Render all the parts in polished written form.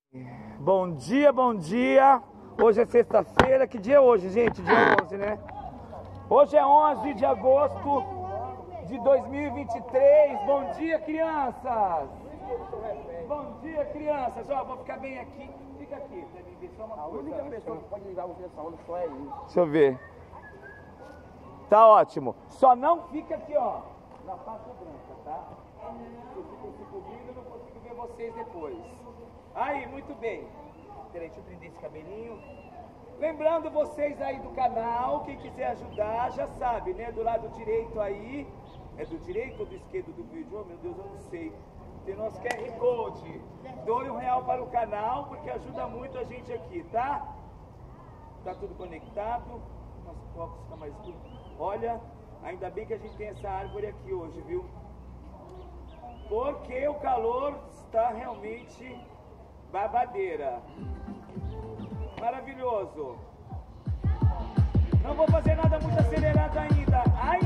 Bom dia, bom dia. Hoje é sexta-feira. Que dia é hoje, gente? Dia 11, né? Hoje é 11 de agosto de 2023. Bom dia, crianças. Bom dia, crianças. Ó, vou ficar bem aqui. Fica aqui, pra mim ver só uma coisa. A única pessoa que pode ligar você nessa onda só é isso. Deixa eu ver. Tá ótimo. Só não fica aqui, ó, na faixa branca, tá? Eu fico se cobrindo, não consigo ver vocês depois. Aí, muito bem. Peraí, deixa eu prender esse cabelinho. Lembrando vocês aí do canal, quem quiser ajudar, já sabe, né? Do lado direito aí, é do direito ou do esquerdo do vídeo? Oh, meu Deus, eu não sei. Tem nosso QR Code. Doe R$1 para o canal, porque ajuda muito a gente aqui, tá? Tá tudo conectado. Nosso foco fica mais escuro. Olha, ainda bem que a gente tem essa árvore aqui hoje, viu? Porque o calor está realmente babadeira. Maravilhoso. Não vou fazer nada muito acelerado ainda.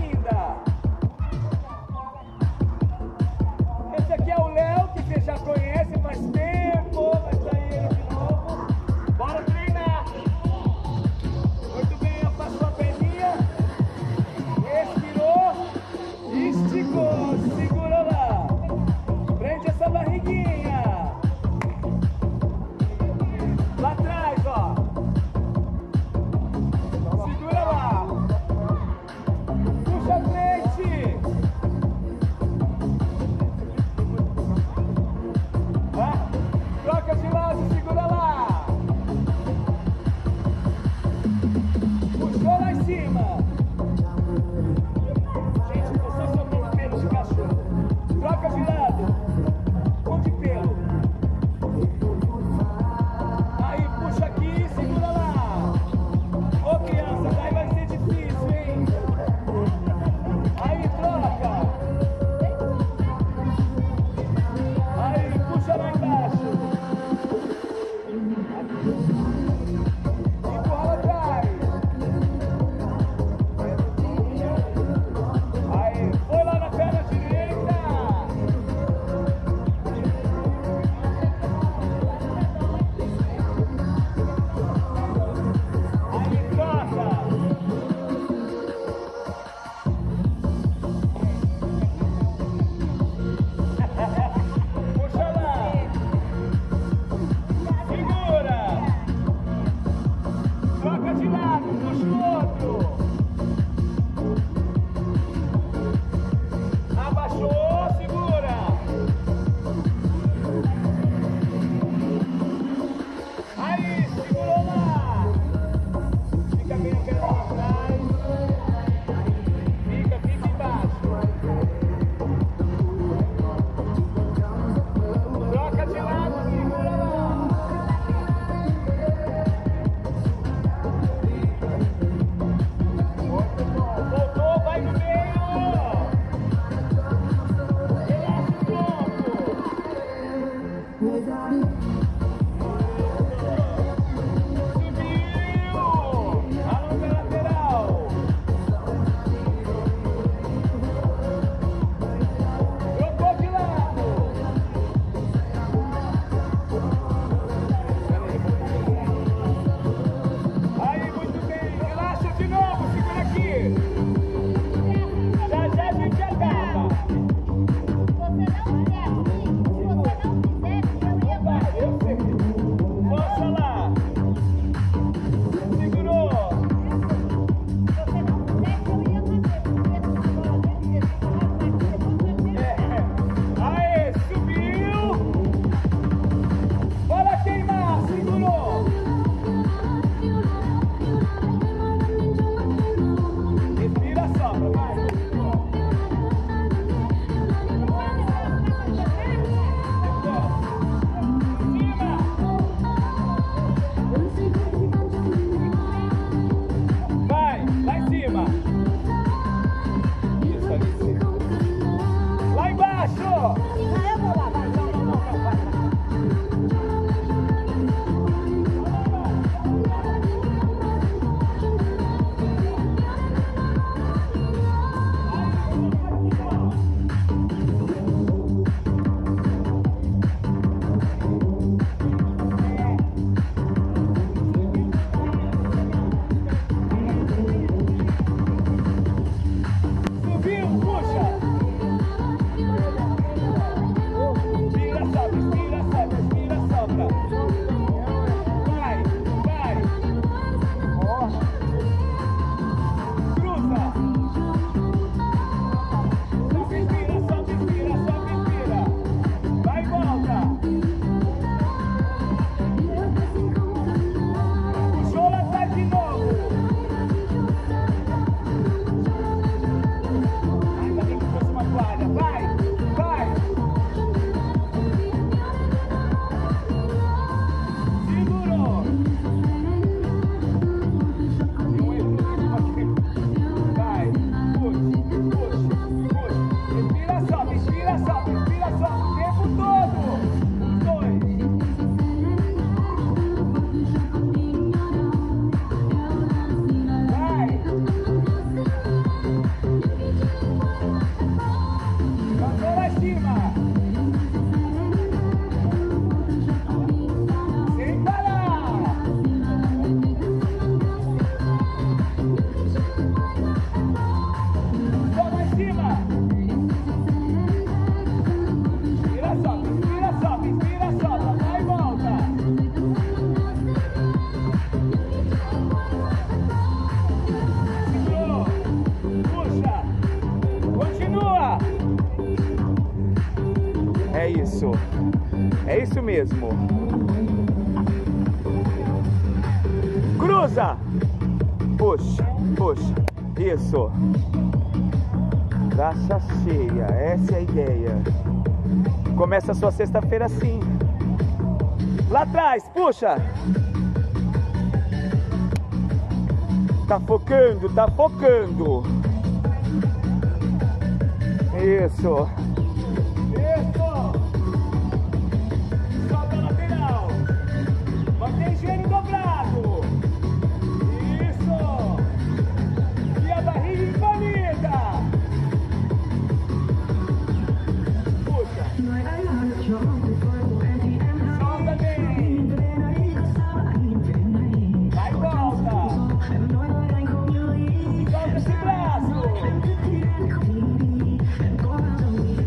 Esse aqui é o Léo, que você já conhece faz tempo. Vai sair ele de novo. Bora treinar. Muito bem, afastou a perninha. Respirou. Esticou. Segura lá. Prende essa barriguinha. Lá atrás, ó. Segura lá. Puxa mesmo. Cruza. Puxa, puxa. Isso. Caixa cheia, essa é a ideia. Começa a sua sexta-feira assim. Lá atrás, puxa. Tá focando, tá focando. Isso. Isso. Solta a lateral. Mantém gênio dobrado. Isso. E a barriga invalida. Puxa. Solta bem. Vai e volta. Solta esse braço.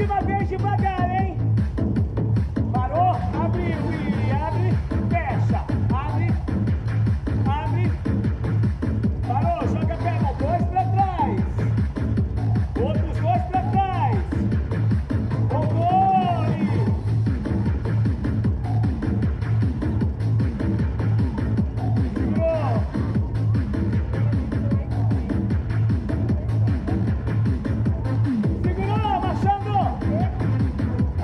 Última vez devagar, hein? Parou? Abre, Willy, abre, fecha. Abre, abre. Parou, joga a perna, 2 pra trás. Outros 2 pra trás. Controle. Segurou. Segurou, marchando.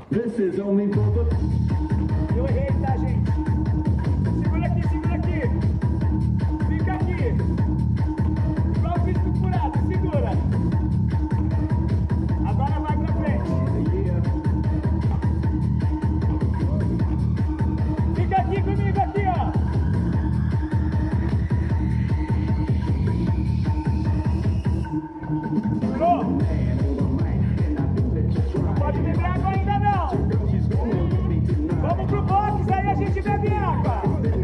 Eu errei, tá, gente? Segura aqui, segura aqui. Fica aqui. Igual o bispo curado, segura. Agora vai pra frente. Fica aqui comigo, aqui, ó. Segurou? Não pode beber água ainda não. Vamos pro box, aí a gente bebe água.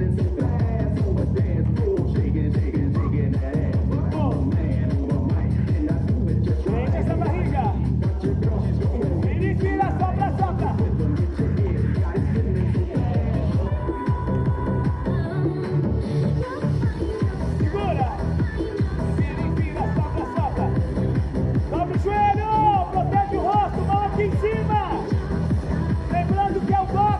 Prende essa barriga. Vira e vira, sopra, sopra. Segura. Vira e vira, sopra, sopra. Dobra o joelho, protege o rosto, mão aqui em cima. Lembrando que é o box.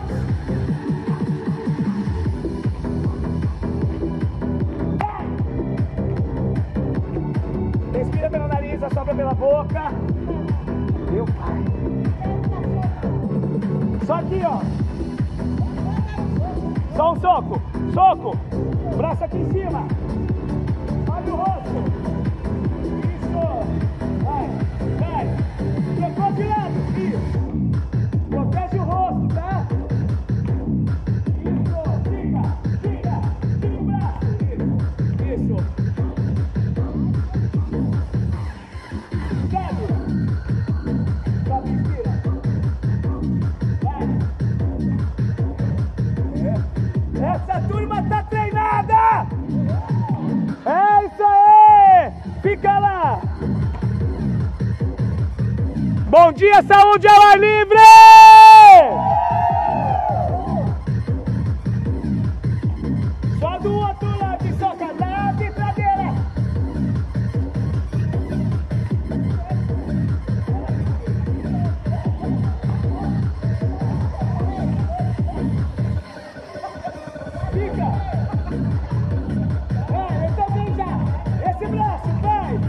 Respira pelo nariz, assopra pela boca. Meu pai. Só aqui, ó. Só um soco. Soco. Braço aqui em cima. Abre o rosto. Isso. Vai. Vai. Trocou de lado. Isso. Protege o rosto, tá? Isso. Fica. Fica. Fica o braço. Isso. Isso. Sobe, inspira. Vai. Essa turma tá treinada! É isso aí! Fica lá! Bom dia, saúde ao ar livre! Só do outro lado, soca da bitradeira! Fica! Vai, eu também já! Esse braço, vai!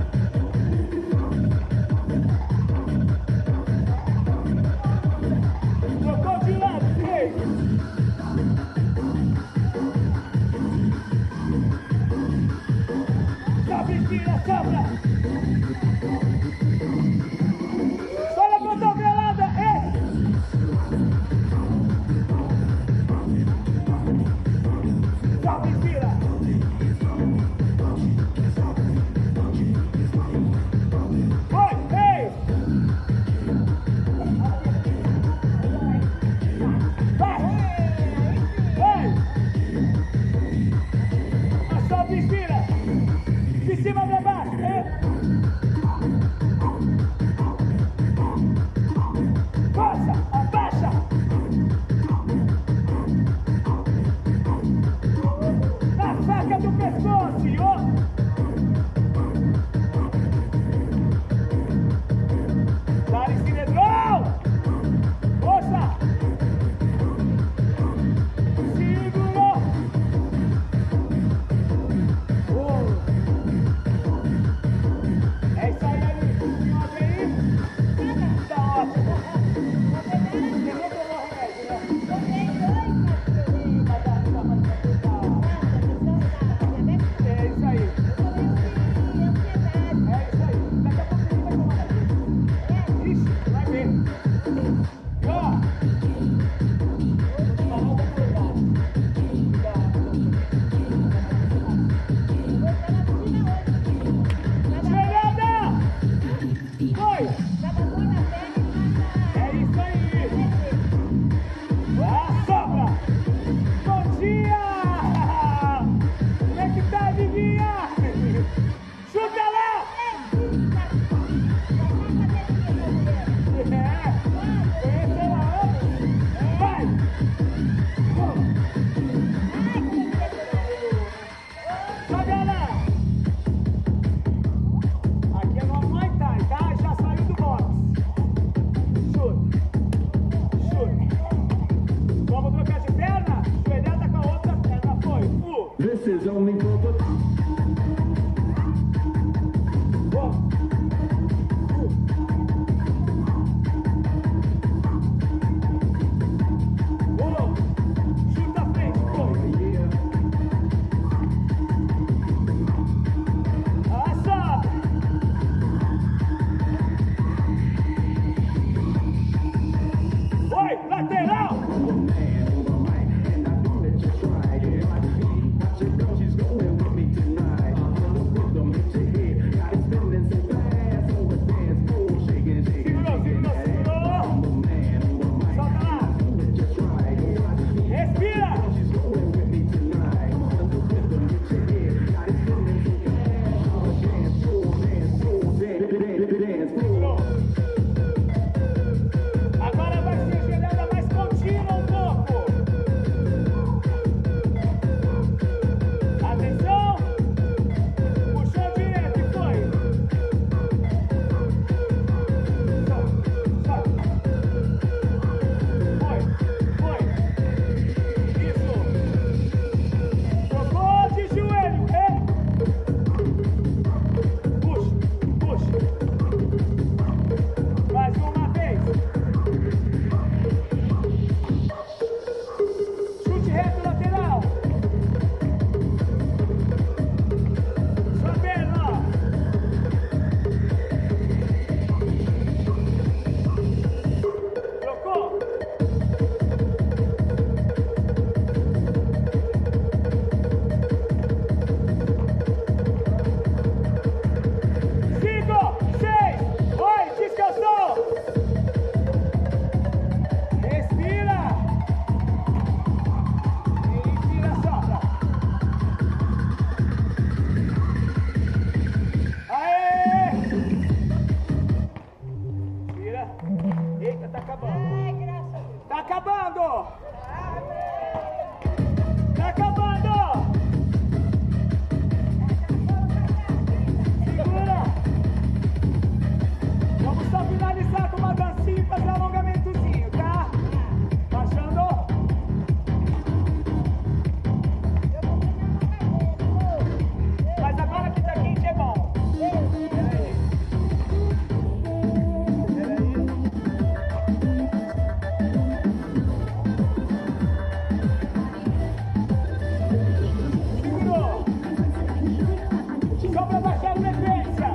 acabando! Tá acabando! Segura! Vamos só finalizar com uma dancinha e fazer um alongamentozinho, tá? Baixando! Mas agora que tá quente é bom. Peraí. Segurou. Só pra baixar a frequência.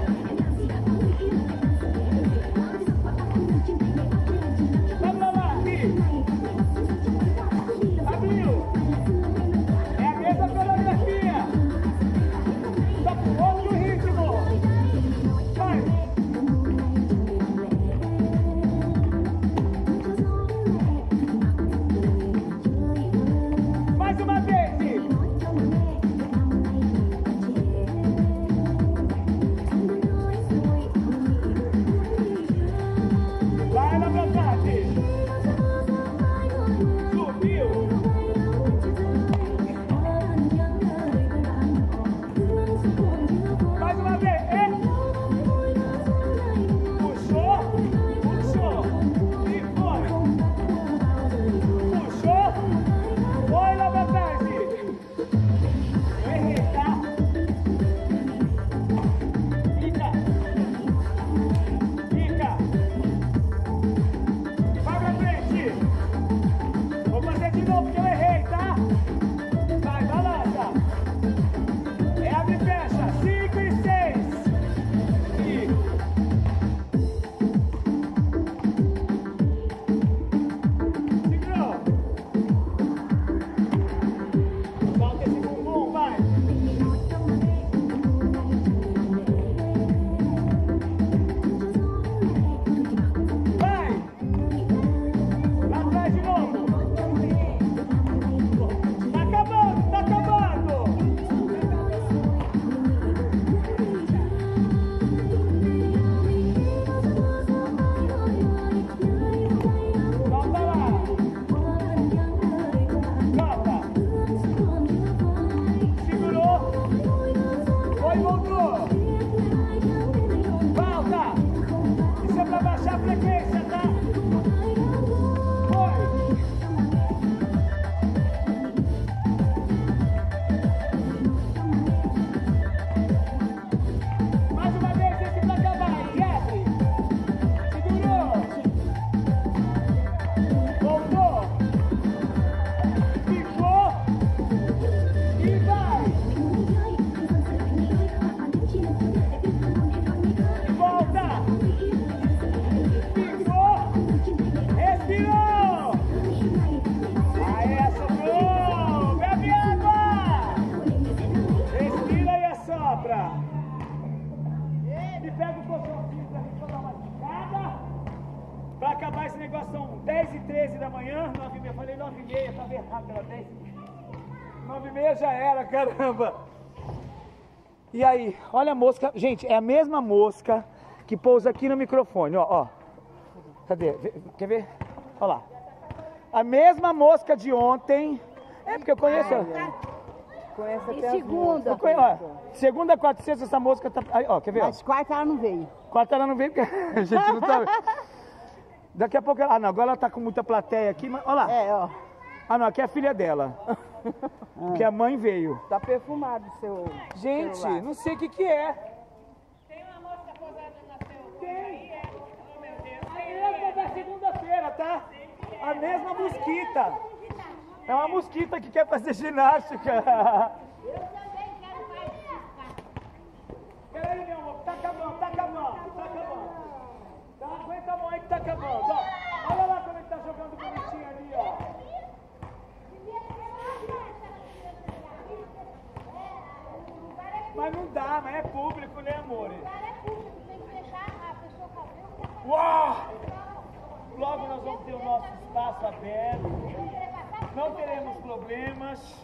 Vamos lá, aqui. Abriu. É a mesma coreografia. Só com outro ritmo. Vai. Mais uma vez. Vai na vontade. Subiu. Mais uma vez. Puxou. Puxou. E foi. Puxou. Foi na vontade. Errei, tá? Fica. Fica. Vai pra frente. Vou fazer de novo que eu errei, tá? Vai, balança. Abre e fecha. 5 e 6. E... Segurou. Solta esse bumbum, vai. Vai. Lá atrás de novo. Tá acabando, tá acabando. Volta lá. Volta. Segurou. Foi, voltou. Volta. Isso é pra baixar a frequência, tá? Foi. Mais uma vez esse pra acabar. E abre. Segurou. Voltou. Ficou. E vai. Volta. Ficou. Respirou. Aí, assoprou. Bebe água. Respira e assopra. E pega o colchãozinho pra gente dar uma esticada. Pra acabar esse negócio são 10 e 13 da manhã. 9h30, falei 9h30, tava errado, era 10. 9h30 já era, caramba. E aí, olha a mosca. Gente, é a mesma mosca que pousa aqui no microfone, ó, ó. Cadê? Quer ver? Olha lá. A mesma mosca de ontem. É porque eu conheço ela. Conhece E até segunda? Eu conheço, ó. Segunda, quarta e sexta, essa mosca tá. Aí, ó, quer ver? Ó? Mas quarta ela não veio. Quarta ela não veio porque a gente não tá. Daqui a pouco ela. Ah, não, agora ela tá com muita plateia aqui, mas. Olha lá. É, ó. Ah, não, aqui é a filha dela. Porque a mãe veio. Tá perfumado o seu Gente, celular. não sei o que que é. Tem uma mosca posada no seu Tem. aí, é? Oh, meu Deus. A mesma da segunda-feira, tá? A mesma mosquita. É uma mosquita que quer fazer ginástica. Eu também quero participar. Peraí, meu amor, tá acabando, tá acabando, tá acabando. Tá, aguenta a mão aí que tá acabando, ó. Olha lá como ele tá jogando bonitinho ali, ó. Mas não dá, mas é público, né, amor? Tem que deixar a pessoa fazer o que tá fazendo. Uau! Logo nós vamos ter o nosso espaço aberto. Não teremos problemas.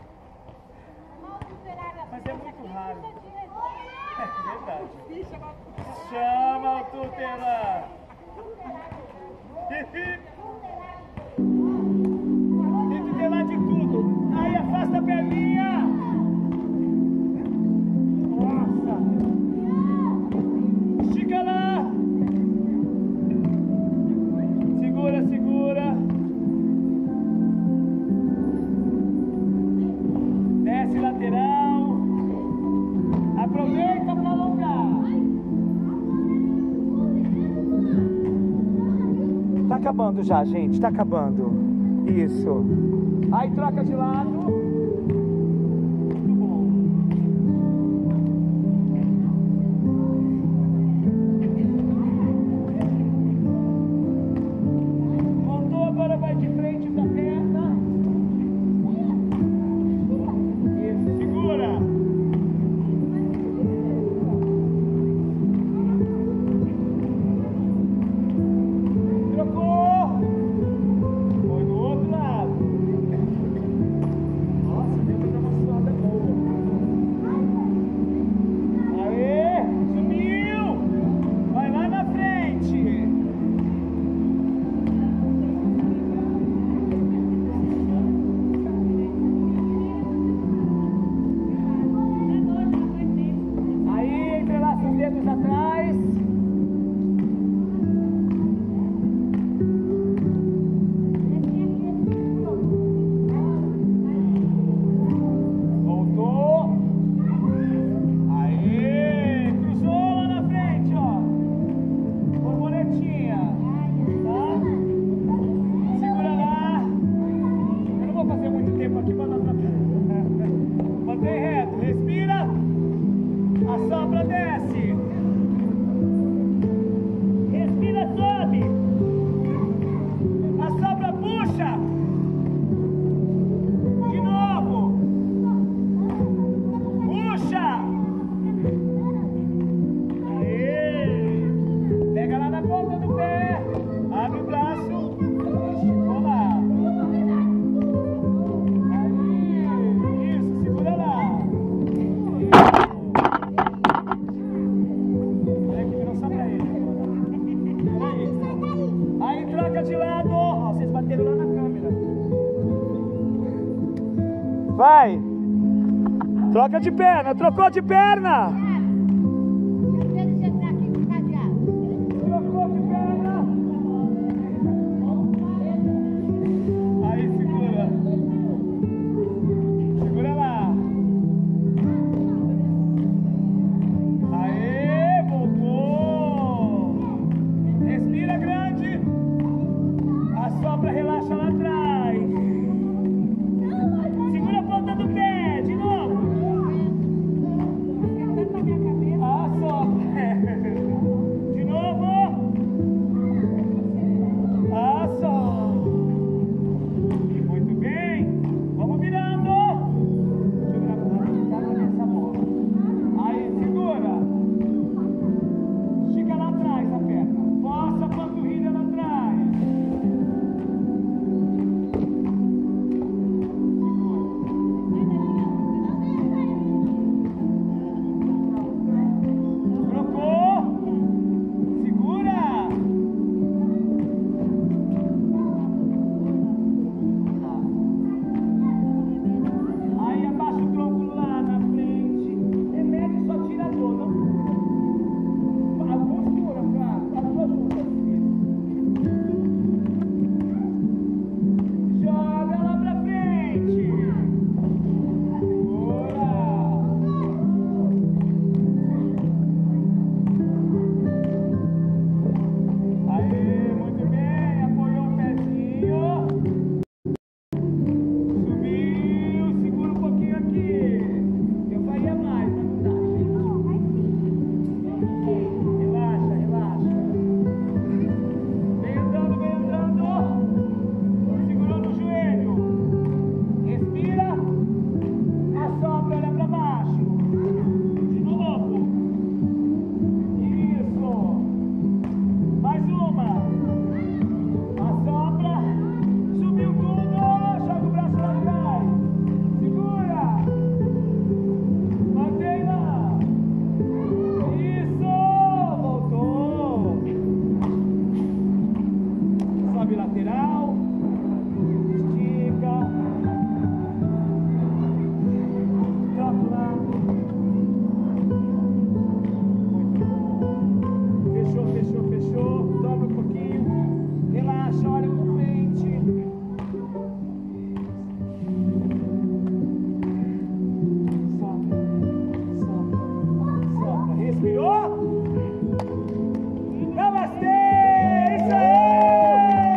Mas é muito raro. É verdade. Chama o tutelar. Tá acabando já, gente, tá acabando. Isso. Aí troca de lado. Muito bom. Voltou, agora vai de frente pra perna. Isso, segura. Trocou. Foi do outro lado. Nossa, deu pra dar uma suada boa. Aê, subiu. Vai lá na frente. Aí, entrelaça os dedos atrás. Voltou. Aê, cruzou lá na frente, ó. Borboletinha. Tá? Segura lá. Eu não vou fazer muito tempo aqui pra não atrapalhar. Mantém reto, respira. Assopra, desce. Respira, sobe. Assopra, puxa. De novo. Puxa. Aê. Pega lá na ponta do pé. Abre o braço. Esticou lá. Aí. Isso, segura lá. Olha que virou só pra ele. Aí troca de lado. Ó, vocês bateram lá na câmera. Vai. Troca de perna. Trocou de perna. Deixa eu entrar aqui com o cadeado. Trocou de perna. Aí segura. Segura lá. Aê, voltou. Respira grande. Assopra, relaxa lá atrás. Segura a ponta do pé, de novo. Assopra. De novo. Assopra. Muito bem. Vamos virando. Deixa eu virar pra cá essa bola. Aí, segura. Estica lá atrás a perna. Força a panturrilha lá atrás. Trocou. Segura. Aí abaixa o tronco lá na frente. Remete, só tira a dor. A postura, pra as duas juntas. Joga lá pra frente. Segura. Aí, muito bem. Apoiou o pezinho. Subiu. Segura um pouquinho aqui. Eu faria mais, mas não dá, gente. Relaxa, relaxa. Vem andando, vem andando. Segurou no joelho. Respira. Assopra, olha pra baixo. De novo. Isso. Mais uma. Assopra. Subiu tudo. Joga o braço lá atrás. Segura. Mantém lá. Isso. Voltou. Sobe lateral. Estica. Troca lá. Muito bom. Fechou, fechou, fechou. Dobra um pouquinho. Relaxa, olha pra frente. Sopra, sopra, sopra. Respirou? Namastê! Isso aí!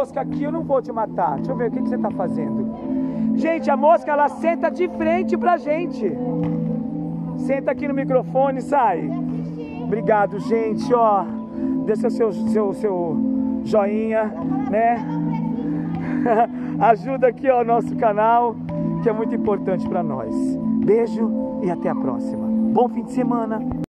mosca aqui, eu não vou te matar. Deixa eu ver o que você tá fazendo. Gente, a mosca, ela senta de frente pra gente. Senta aqui no microfone, sai. Obrigado, gente, ó. Deixa seu joinha, né? Ajuda aqui, ó, o nosso canal, que é muito importante pra nós. Beijo e até a próxima. Bom fim de semana.